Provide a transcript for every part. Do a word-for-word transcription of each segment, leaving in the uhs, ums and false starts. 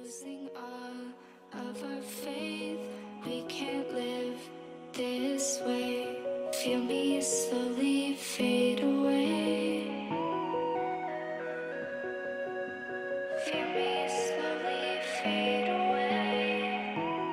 losing all of our faith. We can't live this way. Feel me slowly fade away. Feel me slowly fade away.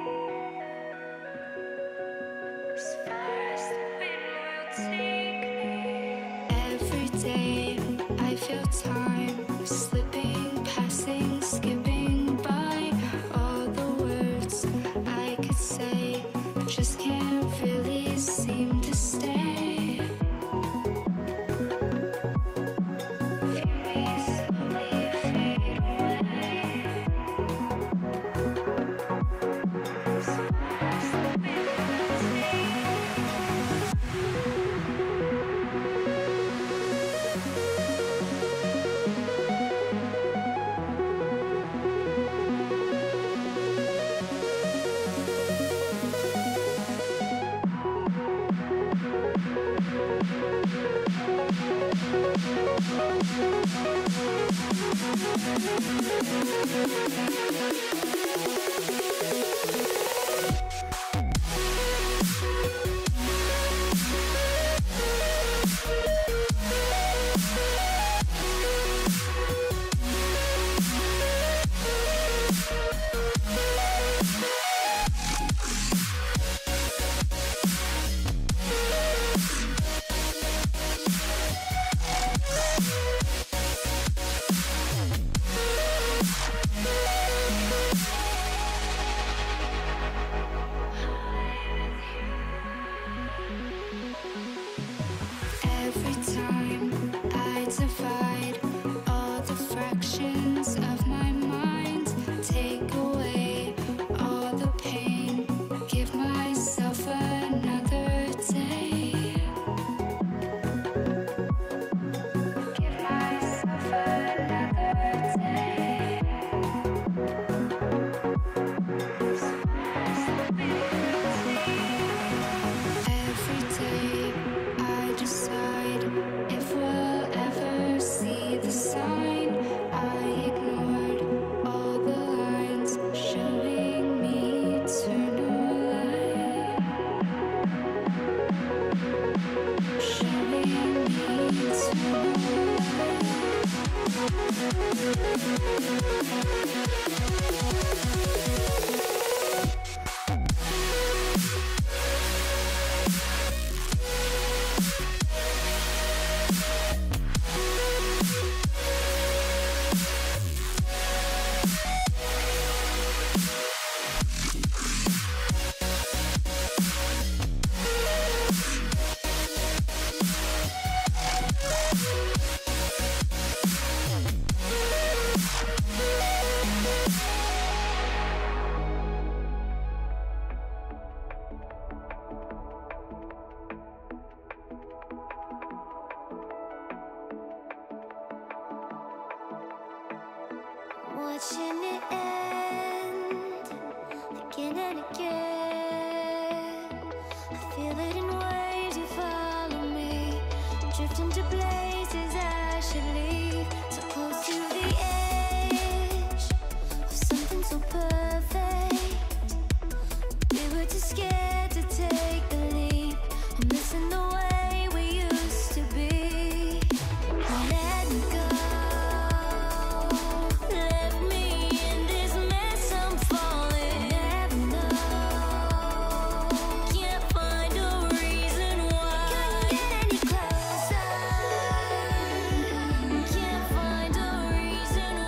As far as the wind will take me. Every day I feel time slipping, passing, skipping by. All the words I could say just can't really seem to stay. Feel me slowly fade away. As far as the wind will take me. Every time I divide all the fractions of my mind, take away all the pain, give myself another day. Give myself another day. As far as the wind will take me. Every day I decide if we'll ever see the sign. I ignored all the lines showing me eternal light. Showing me eternal watching it end again and again. I feel it in waves, you follow me, drifting to places I should leave. So close to the edge of something so perfect. We were too scared to take the leap. I'm missing the way we used to be. Let me go. Reason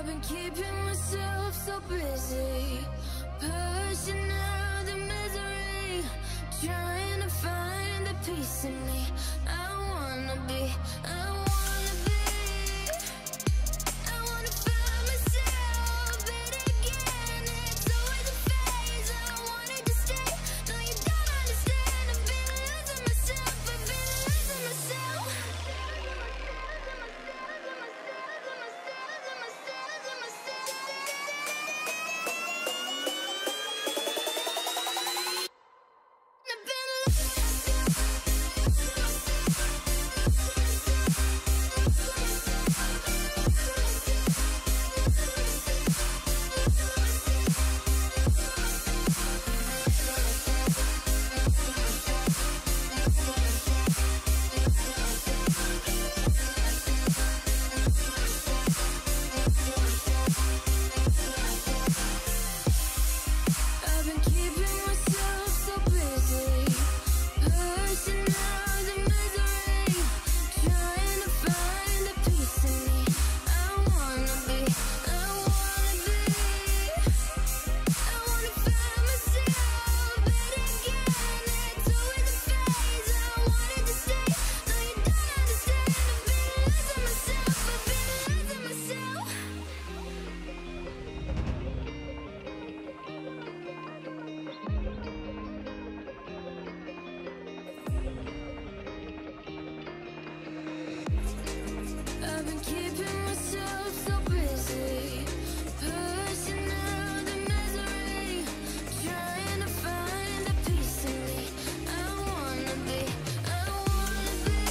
I've been keeping myself so busy, pushing out the misery, trying to find the peace in me. I wanna be, I wanna be, I wanna find myself, but again, it's always a phase. I wanted to stay, no you don't understand. I've been losing myself, I've been losing myself. I've been keeping myself so busy, pushing out the misery, trying to find the peace in me. I wanna be, I wanna be,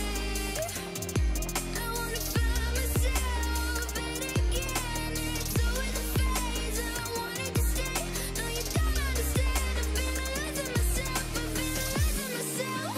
I wanna find myself, but again, it's always a phase. I wanted to stay, no you don't understand. I've been losing myself, I've been losing myself.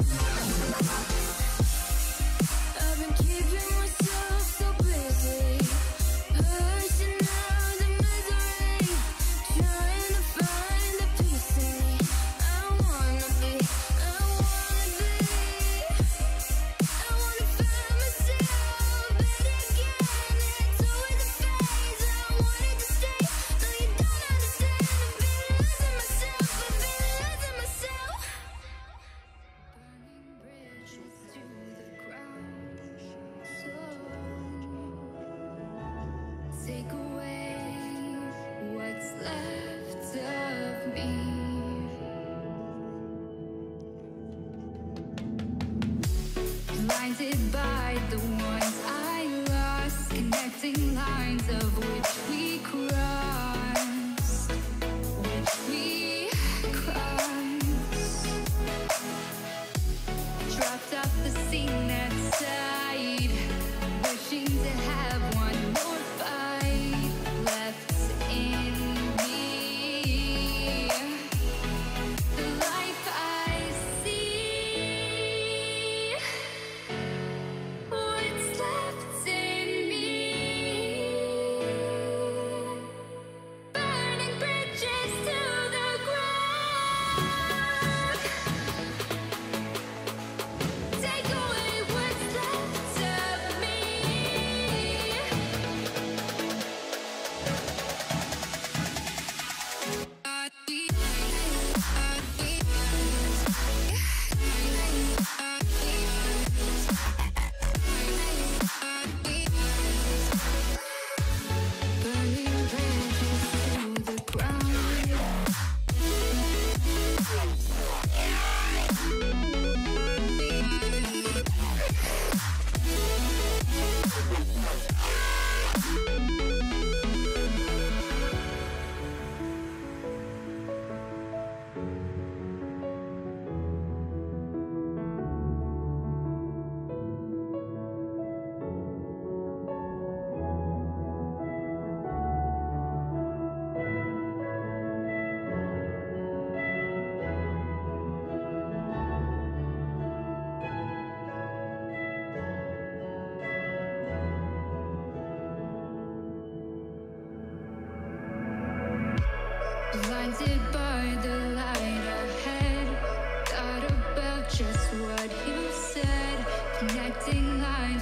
I've been keeping myself so busy,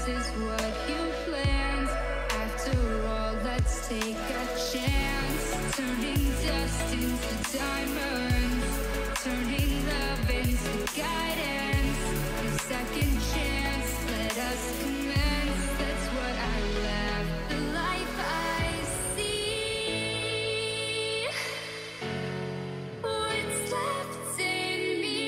this is what you planned. After all, let's take a chance. Turning dust into diamonds, turning love into guidance. A second chance, let us commence. That's what I love, the life I see. What's left in me?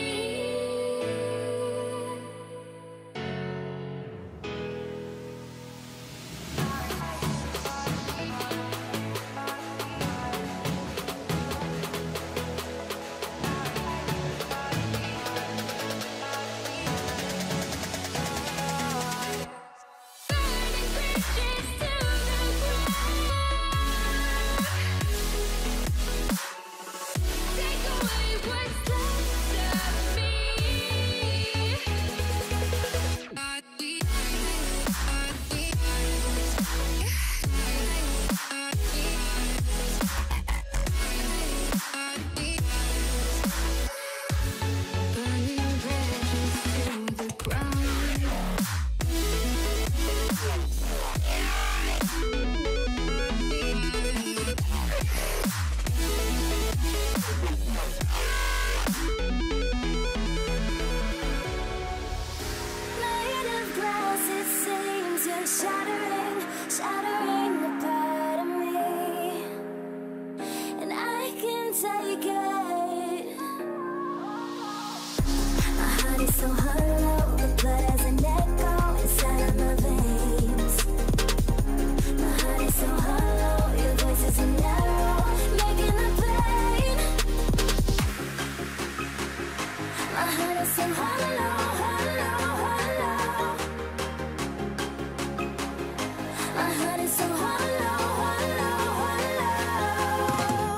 Shattering, shattering a part of me, and I can take it. My heart is so hollow, the blood has an echo inside of my veins. My heart is so hollow, your voice is an arrow, making the pain. My heart is so hollow, hollow, hollow. My heart is so hollow, hollow, hollow.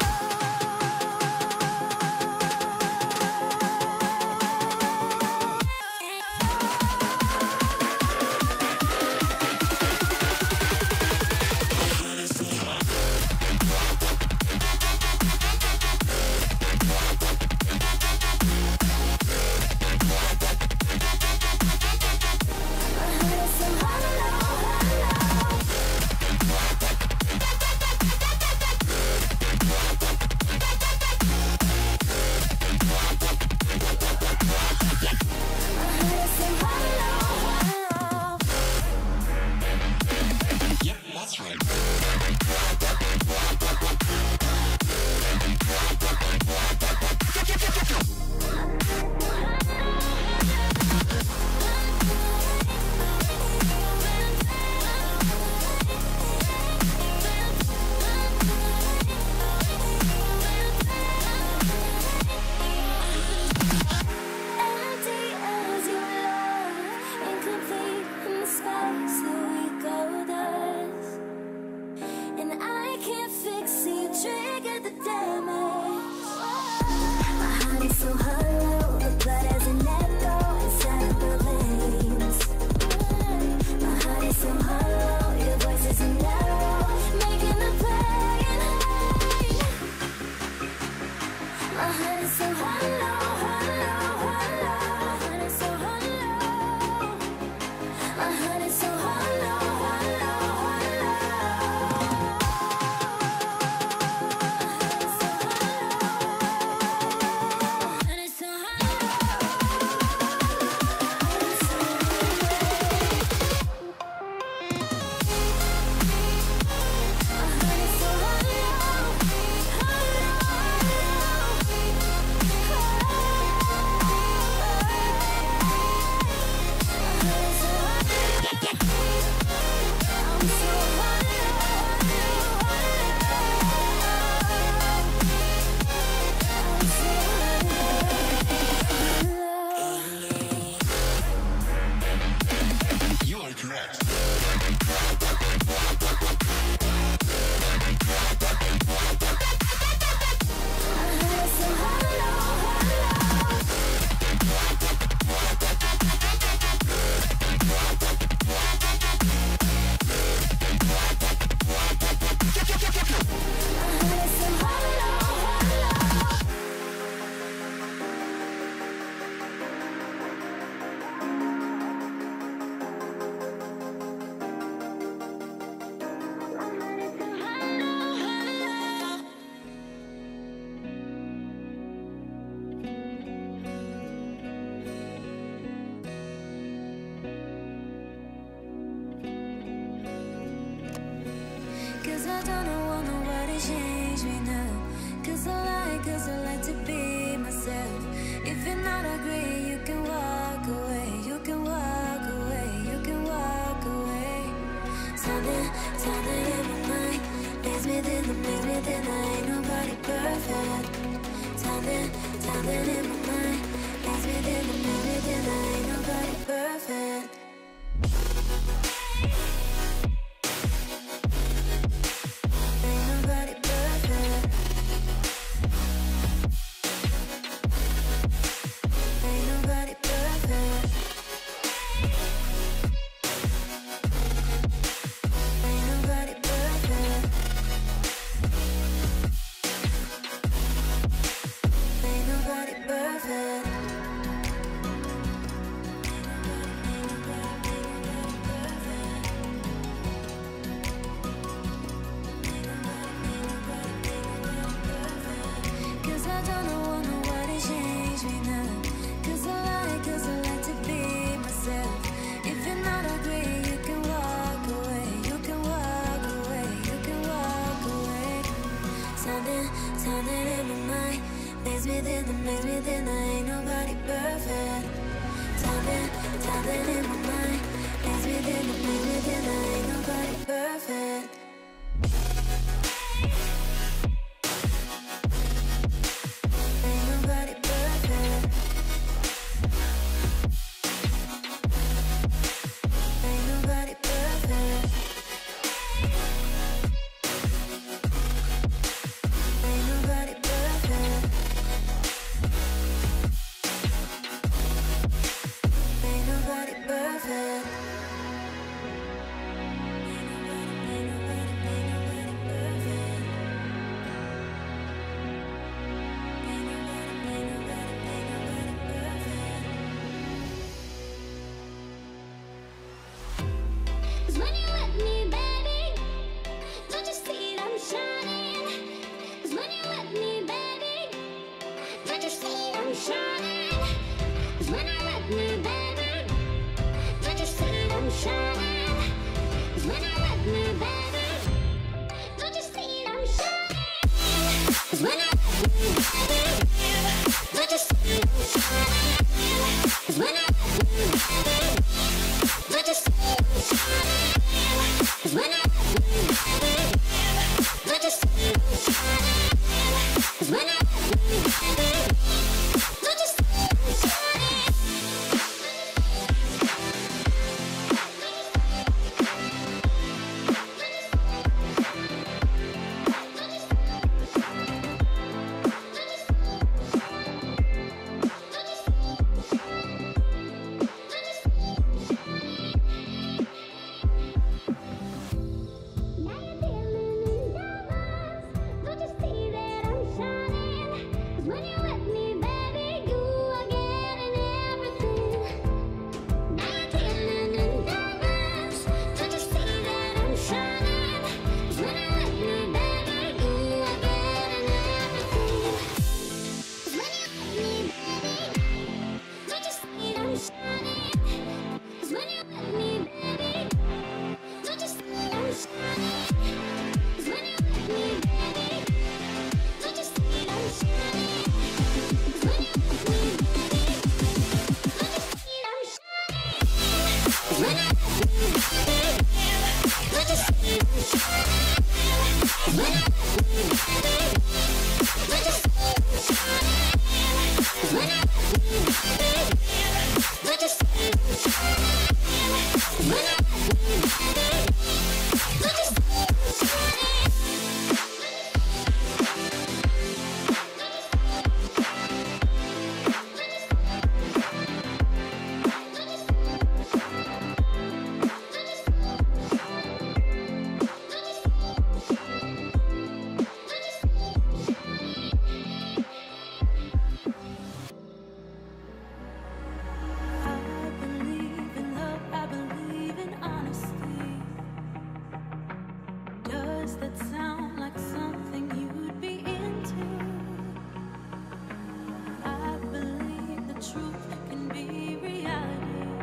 Cause I don't know, want nobody change me now. Cause I like, cause I like to be myself. If you're not agree, you can walk away. You can walk away, you can walk away. Something, something in my mind makes me think, makes me think I ain't nobody perfect. Something, something in my mind makes me think, makes me think I ain't nobody perfect.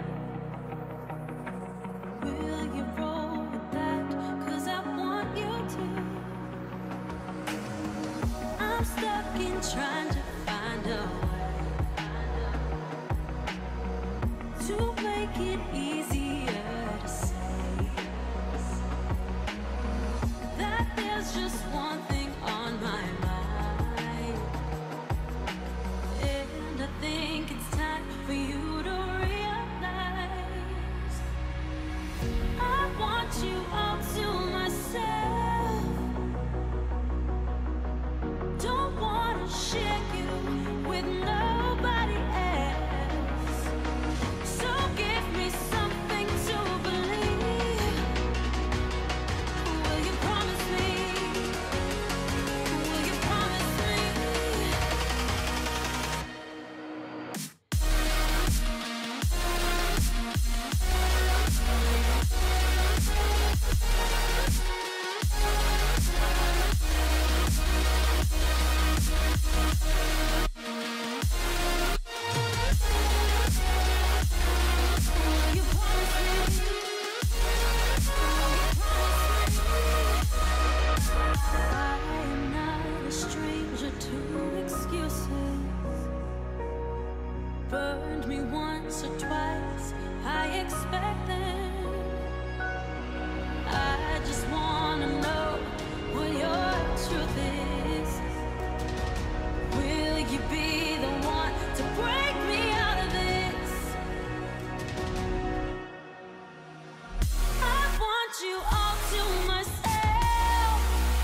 Will you roll with that? 'Cause I want you to trying to find a way to make it easier to say that there's just one thing on my mind, and I think it's time for you to realize I want you all to myself. Don't wanna share you with nobody else. So give me something to believe. Will you promise me? Will you promise me? Burned me once or twice, I expect them. I just wanna know what your truth is. Will you be the one to break me out of this? I want you all to myself.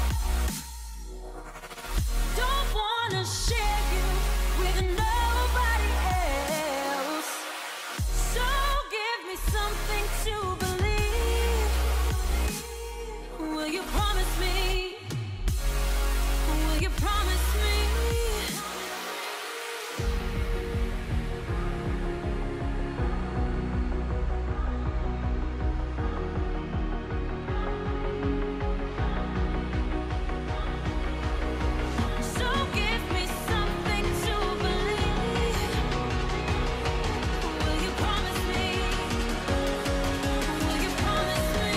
Don't wanna share you with nobody else. So give me something to believe. Will you promise me? Will you promise me? So give me something to believe. Will you promise me? Will you promise me?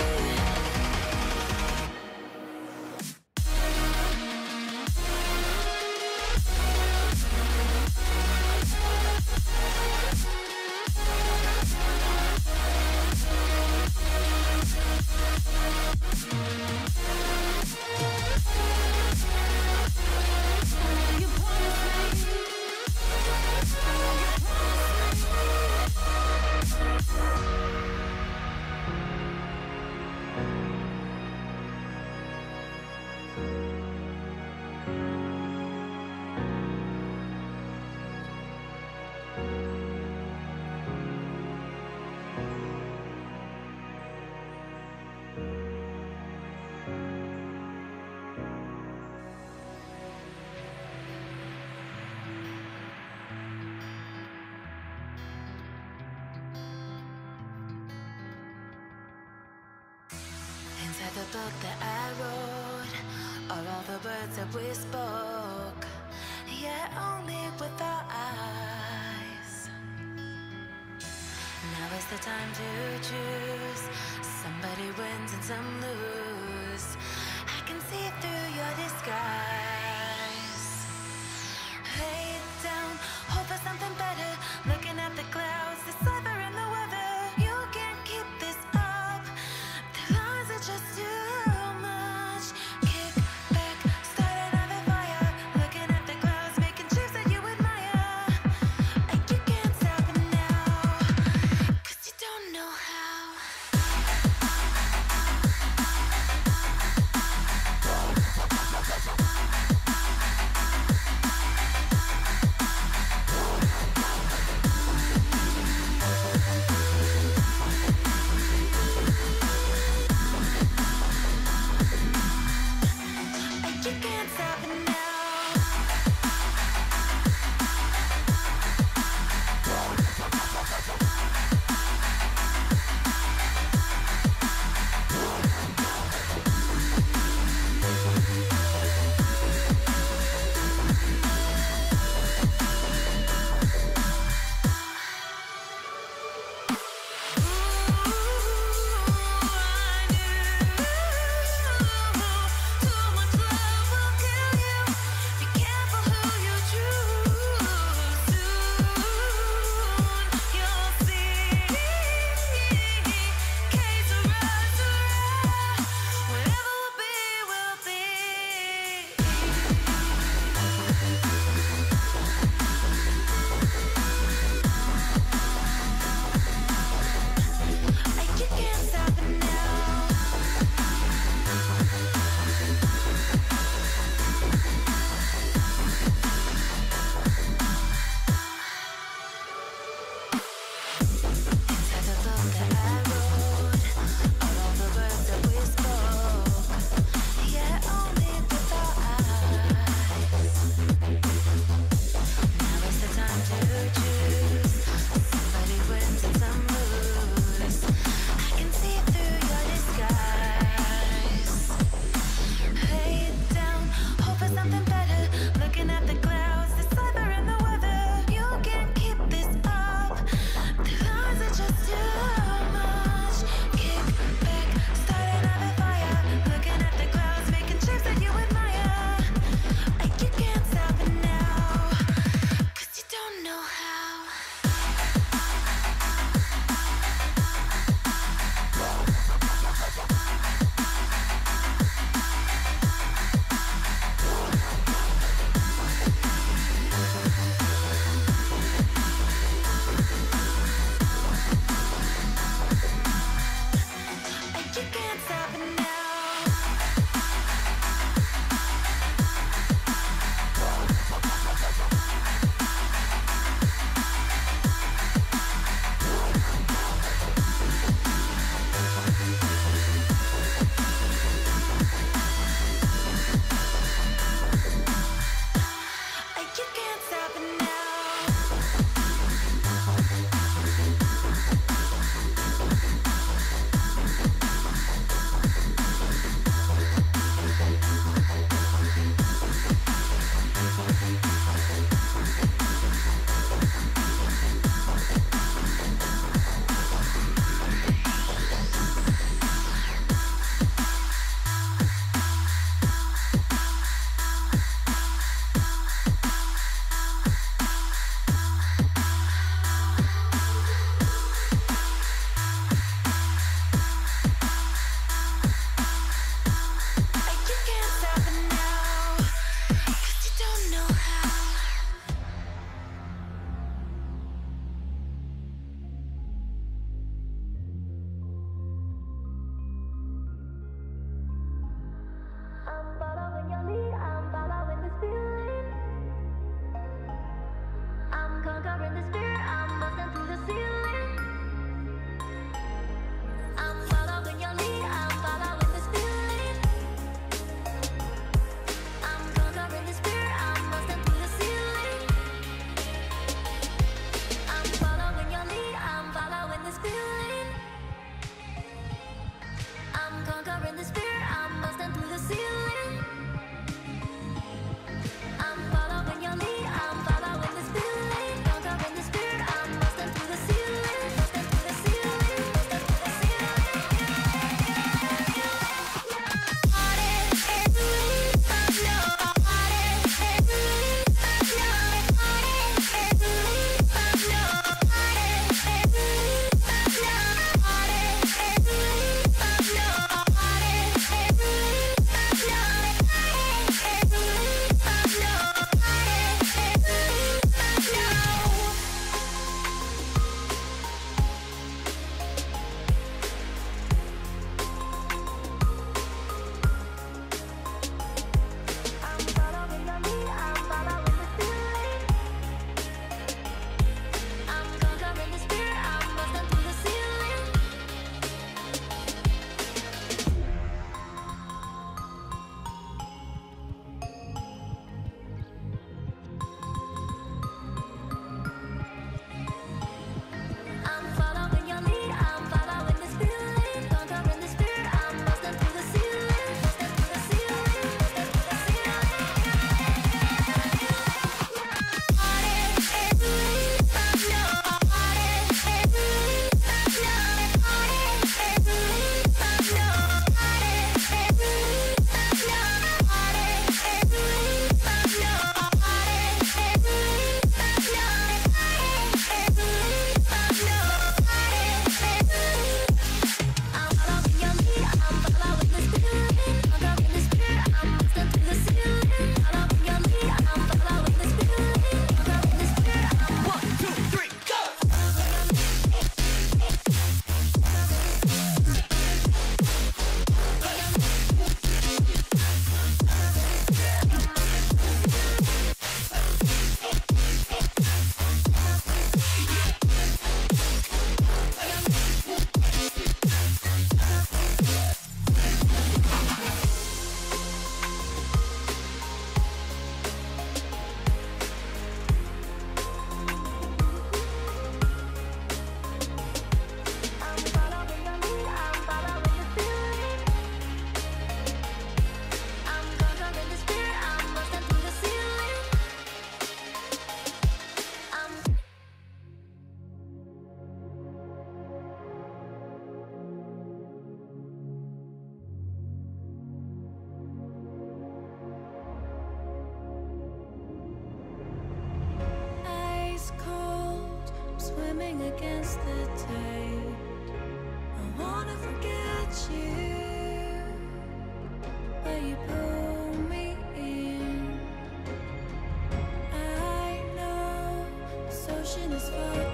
Will you promise me? Inside the book that I wrote are all the words that we spoke, yet only with our eyes. Now is the time to choose. Somebody wins and some lose. I can see through your disguise. Lay it down, hope for something better. Looking at the clouds, the sliver in the weather. You can't keep this up. The lies are just too much. Kick back, start another fire. Looking at the clouds, making shapes that you admire. And you can't stop it now, 'cause you don't know how. against the tape. I wanna forget you, but you pull me in. I know this ocean is far